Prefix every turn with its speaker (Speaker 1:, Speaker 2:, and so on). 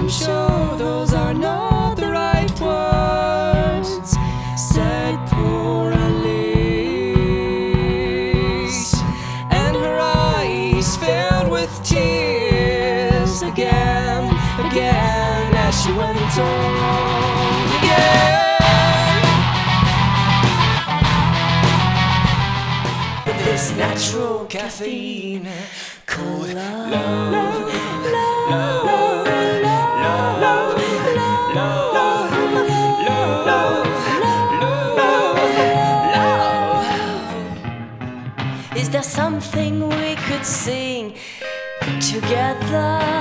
Speaker 1: I'm sure those are not the right words, said poor Elise, and her eyes filled with tears again, again, as she went on again. With this natural caffeine called love, love, love, is there something we could sing together?